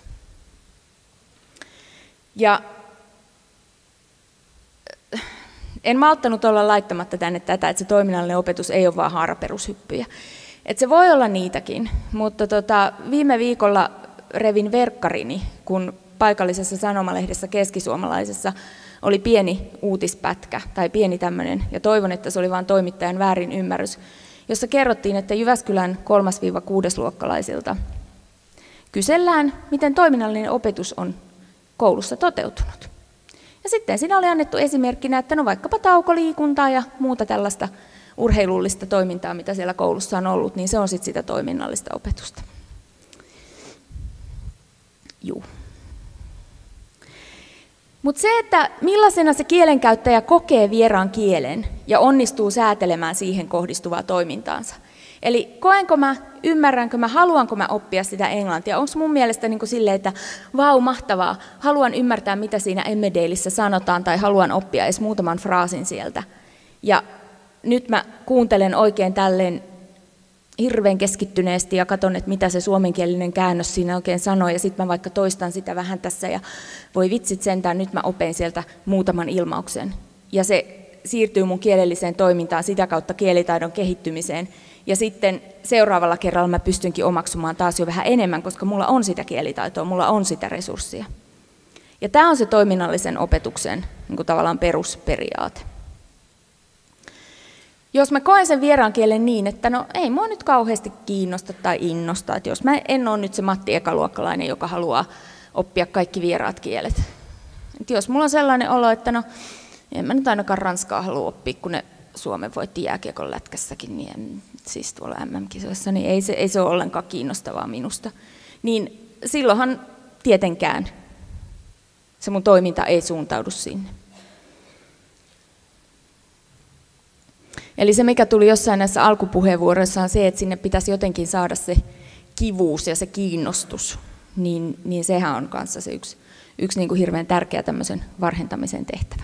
Ja en malttanut olla laittamatta tänne tätä, että se toiminnallinen opetus ei ole vain haaraperushyppyjä. Että se voi olla niitäkin, mutta tota, viime viikolla revin verkkarini, kun paikallisessa sanomalehdessä Keskisuomalaisessa oli pieni uutispätkä, tai pieni tämmöinen, ja toivon, että se oli vain toimittajan väärin ymmärrys, jossa kerrottiin, että Jyväskylän kolmas-kuudesluokkalaisilta kysellään, miten toiminnallinen opetus on koulussa toteutunut. Ja sitten siinä oli annettu esimerkkinä, että no vaikkapa taukoliikuntaa ja muuta tällaista urheilullista toimintaa, mitä siellä koulussa on ollut, niin se on sitten sitä toiminnallista opetusta. Juu. Mutta se, että millaisena se kielenkäyttäjä kokee vieraan kielen ja onnistuu säätelemään siihen kohdistuvaa toimintaansa. Eli koenko mä, ymmärränkö mä, haluanko mä oppia sitä englantia? Onko mun mielestä niin kuin silleen, että vau, mahtavaa, haluan ymmärtää, mitä siinä Emmerdaleissa sanotaan, tai haluan oppia edes muutaman fraasin sieltä. Ja nyt mä kuuntelen oikein tälleen hirveän keskittyneesti ja katson, että mitä se suomenkielinen käännös siinä oikein sanoo, ja sitten mä vaikka toistan sitä vähän tässä, ja voi vitsit sentään, nyt mä opein sieltä muutaman ilmauksen. Ja se siirtyy mun kielelliseen toimintaan sitä kautta kielitaidon kehittymiseen, ja sitten seuraavalla kerralla mä pystynkin omaksumaan taas jo vähän enemmän, koska mulla on sitä kielitaitoa, mulla on sitä resurssia. Ja tämä on se toiminnallisen opetuksen niin kuin tavallaan perusperiaate. Jos mä koen sen vieraan kielen niin, että no ei mua nyt kauheasti kiinnosta tai innosta, että jos mä en ole nyt se Matti ekaluokkalainen, joka haluaa oppia kaikki vieraat kielet. Et jos mulla on sellainen olo, että no en mä nyt ainakaan ranskaa halua oppia, kun ne Suomen voitti jääkiekon lätkässäkin, niin en, siis tuolla M M-kisoissa, niin ei se, ei se ole ollenkaan kiinnostavaa minusta. Niin silloinhan tietenkään se mun toiminta ei suuntaudu sinne. Eli se, mikä tuli jossain näissä alkupuheenvuoroissa, on se, että sinne pitäisi jotenkin saada se kivuus ja se kiinnostus, niin, niin sehän on kanssa se yksi, yksi niin kuin hirveän tärkeä tämmöisen varhentamisen tehtävä.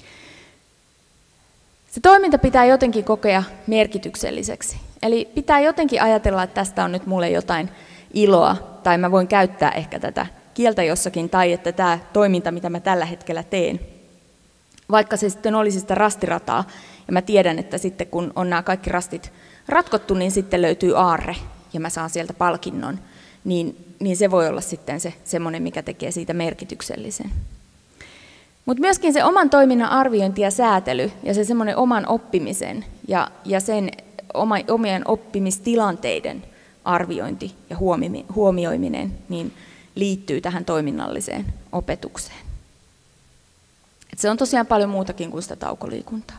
Se toiminta pitää jotenkin kokea merkitykselliseksi. Eli pitää jotenkin ajatella, että tästä on nyt mulle jotain iloa, tai mä voin käyttää ehkä tätä kieltä jossakin, tai että tämä toiminta, mitä mä tällä hetkellä teen, vaikka se sitten olisi sitä rastirataa, ja mä tiedän, että sitten kun on nämä kaikki rastit ratkottu, niin sitten löytyy aarre, ja mä saan sieltä palkinnon, niin, niin se voi olla sitten se semmoinen, mikä tekee siitä merkityksellisen. Mutta myöskin se oman toiminnan arviointi ja säätely, ja se semmoinen oman oppimisen, ja, ja sen oma, omien oppimistilanteiden arviointi ja huomioiminen, niin liittyy tähän toiminnalliseen opetukseen. Et se on tosiaan paljon muutakin kuin sitä taukoliikuntaa.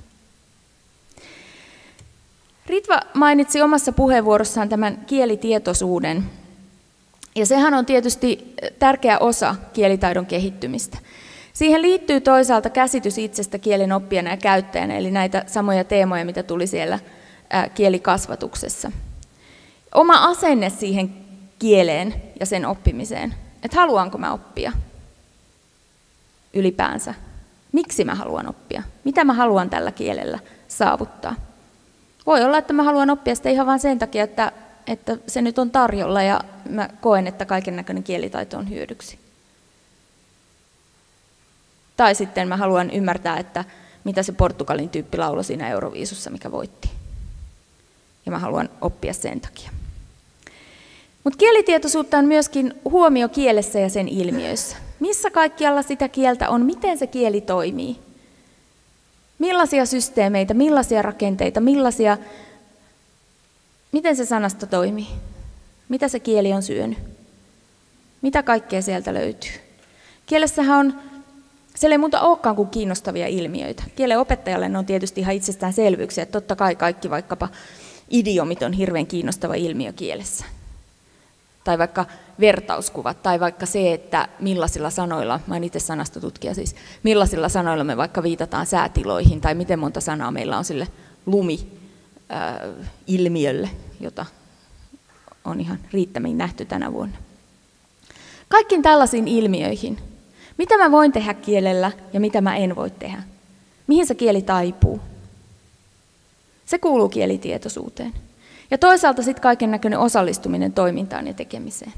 Ritva mainitsi omassa puheenvuorossaan tämän kielitietoisuuden, ja sehän on tietysti tärkeä osa kielitaidon kehittymistä. Siihen liittyy toisaalta käsitys itsestä kielen oppijana ja käyttäjänä, eli näitä samoja teemoja, mitä tuli siellä kielikasvatuksessa. Oma asenne siihen kieleen ja sen oppimiseen, että haluanko mä oppia ylipäänsä, miksi mä haluan oppia, mitä mä haluan tällä kielellä saavuttaa. Voi olla, että mä haluan oppia sitä ihan vain sen takia, että, että se nyt on tarjolla ja mä koen, että kaiken näköinen kielitaito on hyödyksi. Tai sitten mä haluan ymmärtää, että mitä se Portugalin tyyppi lauloi siinä Euroviisussa, mikä voitti. Ja mä haluan oppia sen takia. Mutta kielitietoisuutta on myöskin huomio kielessä ja sen ilmiöissä. Missä kaikkialla sitä kieltä on, miten se kieli toimii. Millaisia systeemeitä, millaisia rakenteita, millaisia, miten se sanasto toimii. Mitä se kieli on syönyt. Mitä kaikkea sieltä löytyy. Kielessähän on, siellä ei muuta olekaan kuin kiinnostavia ilmiöitä. Kielen opettajalle ne on tietysti ihan itsestäänselvyyksiä, että totta kai kaikki vaikkapa idiomit on hirveän kiinnostava ilmiö kielessä. Tai vaikka vertauskuvat, tai vaikka se, että millaisilla sanoilla, mä olen itse sanastotutkija siis, millaisilla sanoilla me vaikka viitataan säätiloihin, tai miten monta sanaa meillä on sille lumi-ilmiölle, jota on ihan riittämiin nähty tänä vuonna. Kaikkiin tällaisiin ilmiöihin, mitä mä voin tehdä kielellä ja mitä mä en voi tehdä. Mihin se kieli taipuu? Se kuuluu kielitietoisuuteen. Ja toisaalta sitten kaiken näköinen osallistuminen toimintaan ja tekemiseen.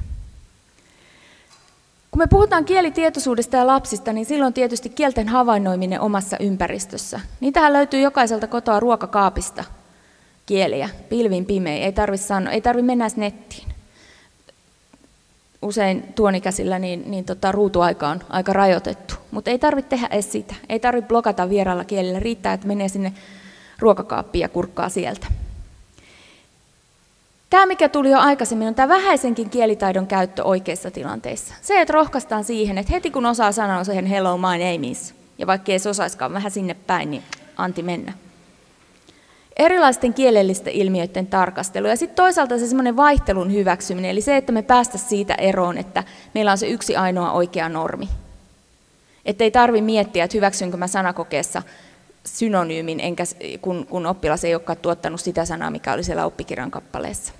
Kun me puhutaan kielitietoisuudesta ja lapsista, niin silloin tietysti kielten havainnoiminen omassa ympäristössä. Niitähän löytyy jokaiselta kotoa ruokakaapista kieliä, pilvin pimein, ei tarvitse sanoa, ei tarvitse mennä edes nettiin. Usein tuonikäsillä niin, niin tota, ruutuaika on aika rajoitettu, mutta ei tarvitse tehdä edes sitä. Ei tarvitse blokata vieraalla kielellä, riittää, että menee sinne ruokakaappiin ja kurkkaa sieltä. Tämä, mikä tuli jo aikaisemmin, on tämä vähäisenkin kielitaidon käyttö oikeissa tilanteissa. Se, että rohkaistaan siihen, että heti kun osaa sanoa siihen hello, my name is, ja vaikka ei se osaiskaan vähän sinne päin, niin anti mennä. Erilaisten kielellisten ilmiöiden tarkastelu ja sitten toisaalta se semmoinen vaihtelun hyväksyminen, eli se, että me päästä siitä eroon, että meillä on se yksi ainoa oikea normi. Että ei tarvitse miettiä, että hyväksynkö mä sanakokeessa synonyymin, enkä, kun, kun oppilas ei olekaan tuottanut sitä sanaa, mikä oli siellä oppikirjan kappaleessa.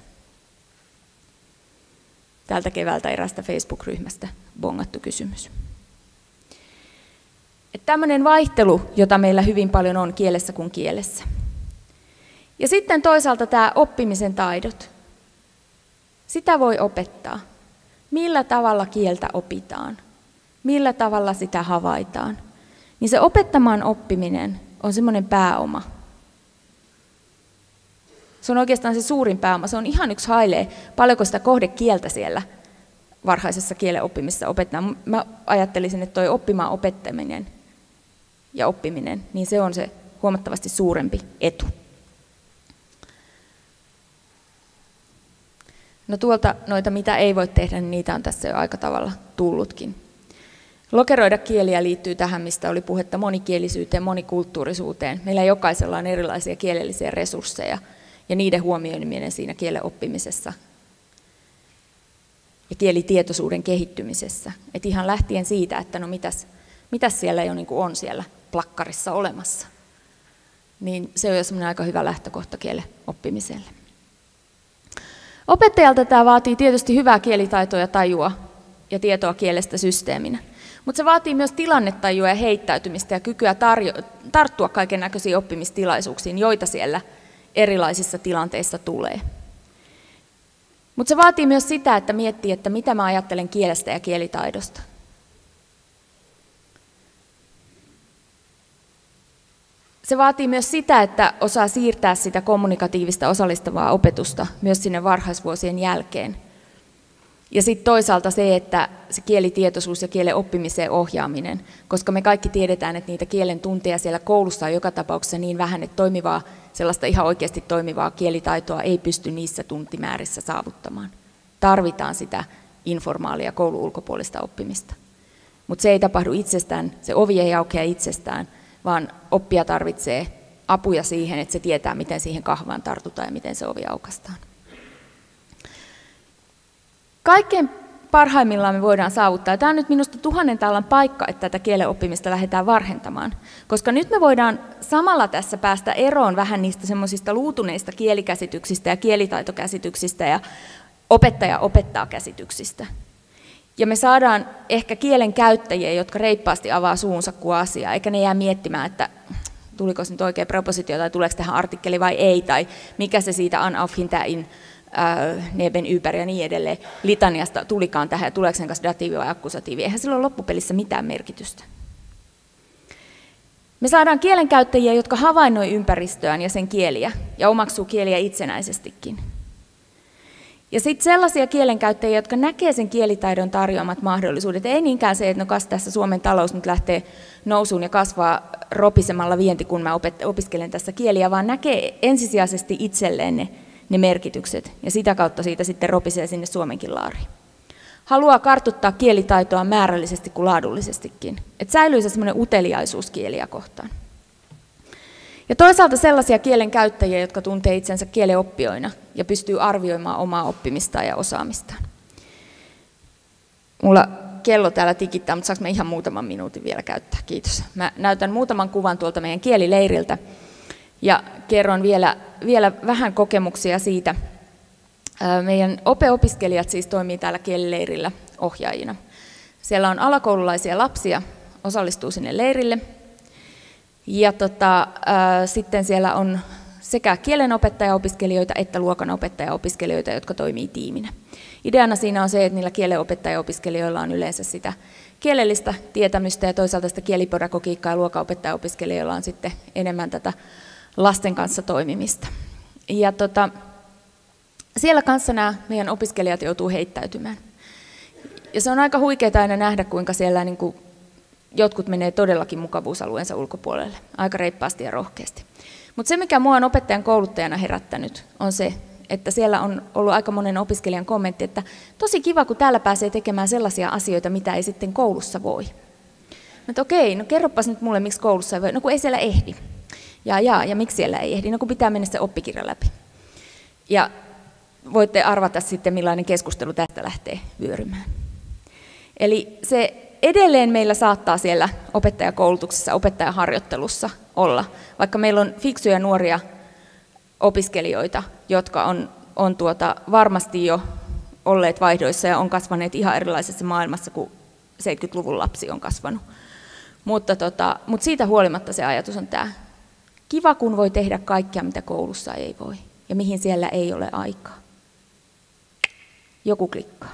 Tältä keväältä erästä Facebook-ryhmästä bongattu kysymys. Että tämmöinen vaihtelu, jota meillä hyvin paljon on kielessä kuin kielessä. Ja sitten toisaalta tämä oppimisen taidot. Sitä voi opettaa. Millä tavalla kieltä opitaan? Millä tavalla sitä havaitaan? Niin se opettamaan oppiminen on semmoinen pääoma. Se on oikeastaan se suurin pääoma. Se on ihan yksi hailee, paljonko sitä kohdekieltä siellä varhaisessa kielen oppimisessa opetetaan. Mä ajattelisin, että toi oppimaan opettaminen ja oppiminen, niin se on se huomattavasti suurempi etu. No tuolta noita, mitä ei voi tehdä, niin niitä on tässä jo aika tavalla tullutkin. Lokeroida kieliä liittyy tähän, mistä oli puhetta monikielisyyteen, monikulttuurisuuteen. Meillä jokaisella on erilaisia kielellisiä resursseja ja niiden huomioiminen siinä kielen oppimisessa ja kielitietoisuuden kehittymisessä. Et ihan lähtien siitä, että no mitäs, mitäs siellä jo niin kuin on siellä plakkarissa olemassa, niin se on jo semmoinen aika hyvä lähtökohta kielen oppimiselle. Opettajalta tämä vaatii tietysti hyvää kielitaitoa ja tajua ja tietoa kielestä systeeminä. Mutta se vaatii myös tilannetajua ja heittäytymistä ja kykyä tarjo- tarttua kaiken näköisiin oppimistilaisuuksiin, joita siellä erilaisissa tilanteissa tulee. Mutta se vaatii myös sitä, että miettii, että mitä mä ajattelen kielestä ja kielitaidosta. Se vaatii myös sitä, että osaa siirtää sitä kommunikatiivista osallistavaa opetusta myös sinne varhaisvuosien jälkeen. Ja sitten toisaalta se, että se kielitietoisuus ja kielen oppimiseen ohjaaminen, koska me kaikki tiedetään, että niitä kielen tunteja siellä koulussa on joka tapauksessa niin vähän, että toimivaa, sellaista ihan oikeasti toimivaa kielitaitoa ei pysty niissä tuntimäärissä saavuttamaan. Tarvitaan sitä informaalia koulun ulkopuolista oppimista. Mutta se ei tapahdu itsestään, se ovi ei aukea itsestään, vaan oppija tarvitsee apuja siihen, että se tietää, miten siihen kahvaan tartutaan ja miten se ovi aukaistaan. Kaikkein parhaimmillaan me voidaan saavuttaa, ja tämä on nyt minusta tuhannen taalan paikka, että tätä kielen oppimista lähdetään varhentamaan, koska nyt me voidaan samalla tässä päästä eroon vähän niistä semmoisista luutuneista kielikäsityksistä ja kielitaitokäsityksistä ja opettaja opettaa käsityksistä. Ja me saadaan ehkä kielen käyttäjiä, jotka reippaasti avaa suunsa kuin asiaa, eikä ne jää miettimään, että tuliko se nyt oikea propositio tai tuleeko tähän artikkeli vai ei, tai mikä se siitä an auf hinterin neben über ja niin edelleen litaniasta tulikaan tähän, ja tuleeko sen kanssa datiivi vai akkusatiivi. Eihän sillä ole loppupelissä mitään merkitystä. Me saadaan kielenkäyttäjiä, jotka havainnoi ympäristöään ja sen kieliä ja omaksuu kieliä itsenäisestikin. Ja sitten sellaisia kielenkäyttäjiä, jotka näkee sen kielitaidon tarjoamat mahdollisuudet. Ei niinkään se, että no kas tässä Suomen talous nyt lähtee nousuun ja kasvaa ropisemalla vienti, kun mä opiskelen tässä kieliä, vaan näkee ensisijaisesti itselleen ne, ne merkitykset. Ja sitä kautta siitä sitten ropisee sinne Suomenkin laariin. Haluaa kartuttaa kielitaitoa määrällisesti kuin laadullisestikin. Että säilyy se semmoinen uteliaisuus kieliä kohtaan. Ja toisaalta sellaisia kielen käyttäjiä, jotka tuntee itsensä kielenoppijoina ja pystyy arvioimaan omaa oppimistaan ja osaamistaan. Mulla kello täällä tikittää, mutta saanko mä ihan muutaman minuutin vielä käyttää? Kiitos. Mä näytän muutaman kuvan tuolta meidän kielileiriltä ja kerron vielä, vielä vähän kokemuksia siitä. Meidän ope-opiskelijat siis toimii täällä kielileirillä ohjaajina. Siellä on alakoululaisia lapsia, osallistuu sinne leirille. Ja tota, äh, sitten siellä on sekä kielenopettajaopiskelijoita että luokanopettajaopiskelijoita, jotka toimii tiiminä. Ideana siinä on se, että niillä kielenopettajaopiskelijoilla on yleensä sitä kielellistä tietämystä ja toisaalta sitä kielipedagogiikkaa ja luokanopettajaopiskelijoilla on sitten enemmän tätä lasten kanssa toimimista. Ja tota, siellä kanssa nämä meidän opiskelijat joutuu heittäytymään. Ja se on aika huikeaa aina nähdä, kuinka siellä niin kuin jotkut menee todellakin mukavuusalueensa ulkopuolelle, aika reippaasti ja rohkeasti. Mutta se, mikä minua on opettajan kouluttajana herättänyt, on se, että siellä on ollut aika monen opiskelijan kommentti, että tosi kiva, kun täällä pääsee tekemään sellaisia asioita, mitä ei sitten koulussa voi. Mutta okei, no kerropas nyt mulle, miksi koulussa ei voi. No kun ei siellä ehdi. Ja, ja, ja miksi siellä ei ehdi? No kun pitää mennä se oppikirja läpi. Ja voitte arvata sitten, millainen keskustelu tästä lähtee vyörymään. Eli se edelleen meillä saattaa siellä opettajakoulutuksessa, opettajaharjoittelussa olla, vaikka meillä on fiksuja nuoria opiskelijoita, jotka on, on tuota varmasti jo olleet vaihdoissa ja on kasvaneet ihan erilaisessa maailmassa kuin seitsemänkymmentäluvun lapsi on kasvanut. Mutta, tota, mutta siitä huolimatta se ajatus on tämä, kiva kun voi tehdä kaikkea, mitä koulussa ei voi ja mihin siellä ei ole aikaa. Joku klikkaa.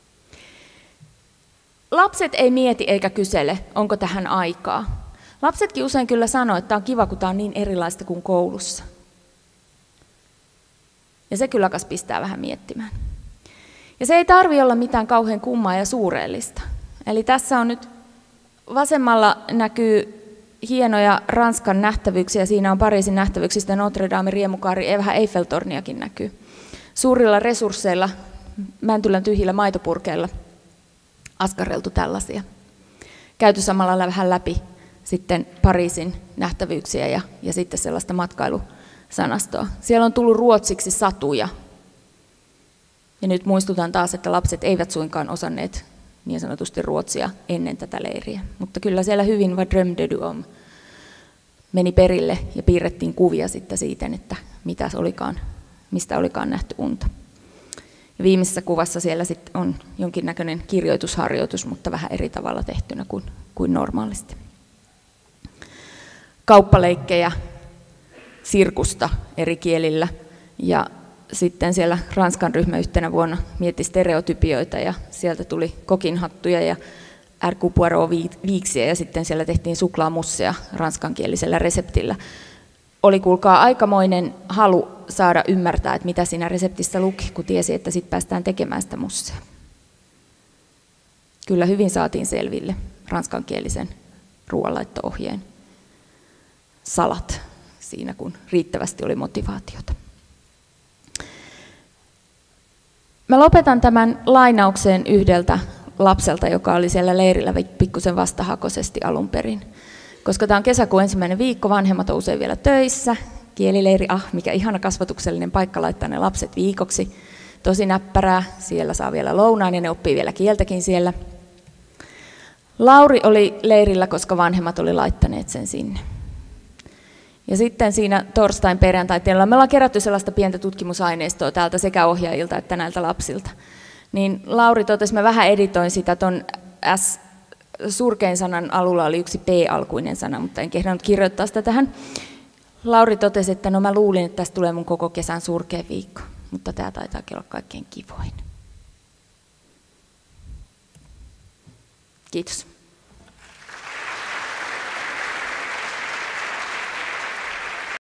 Lapset ei mieti eikä kysele, onko tähän aikaa. Lapsetkin usein kyllä sanoo, että tämä on kiva, kun tämä on niin erilaista kuin koulussa. Ja se kyllä kas pistää vähän miettimään. Ja se ei tarvitse olla mitään kauhean kummaa ja suureellista. Eli tässä on nyt vasemmalla näkyy hienoja Ranskan nähtävyyksiä. Siinä on Pariisin nähtävyyksistä Notre Dame, Riemukaari ja vähän Eiffeltorniakin näkyy. Suurilla resursseilla, Mäntylän tyhjillä maitopurkeilla askarreltu tällaisia. Käyty samalla vähän läpi sitten Pariisin nähtävyyksiä ja, ja sitten sellaista matkailusanastoa. Siellä on tullut ruotsiksi satuja. Ja nyt muistutan taas, että lapset eivät suinkaan osanneet niin sanotusti ruotsia ennen tätä leiriä. Mutta kyllä siellä hyvin vad drömde du om meni perille ja piirrettiin kuvia sitten siitä, että mitä olikaan, mistä olikaan nähty unta. Ja viimeisessä kuvassa siellä sitten on jonkinnäköinen kirjoitusharjoitus, mutta vähän eri tavalla tehtynä kuin, kuin normaalisti. Kauppaleikkejä, sirkusta eri kielillä ja sitten siellä Ranskan ryhmä yhtenä vuonna mietti stereotypioita ja sieltä tuli kokinhattuja ja Hercule Poirot viiksiä ja sitten siellä tehtiin suklaamusseja ranskankielisellä reseptillä. Oli kuulkaa aikamoinen halu saada ymmärtää, että mitä siinä reseptissä luki, kun tiesi, että sitten päästään tekemään sitä mussea. Kyllä hyvin saatiin selville ranskankielisen ruoanlaitto-ohjeen salat siinä, kun riittävästi oli motivaatiota. Mä lopetan tämän lainauksen yhdeltä lapselta, joka oli siellä leirillä pikkusen vastahakoisesti alun perin. Koska tämä on kesäkuun ensimmäinen viikko, vanhemmat on usein vielä töissä. Kielileiri, ah, mikä ihana kasvatuksellinen paikka laittaa ne lapset viikoksi. Tosi näppärää, siellä saa vielä lounaan ja ne oppii vielä kieltäkin siellä. Lauri oli leirillä, koska vanhemmat oli laittaneet sen sinne. Ja sitten siinä torstain perjantaiteella me ollaan kerätty sellaista pientä tutkimusaineistoa täältä sekä ohjaajilta että näiltä lapsilta. Niin Lauri totesi, mä vähän editoin sitä ton S, surkein sanan alulla oli yksi P-alkuinen sana, mutta en kehdannut kirjoittaa sitä tähän. Lauri totesi, että no mä luulin, että tästä tulee mun koko kesän surkea viikko, mutta tää taitaa olla kaikkein kivoin. Kiitos.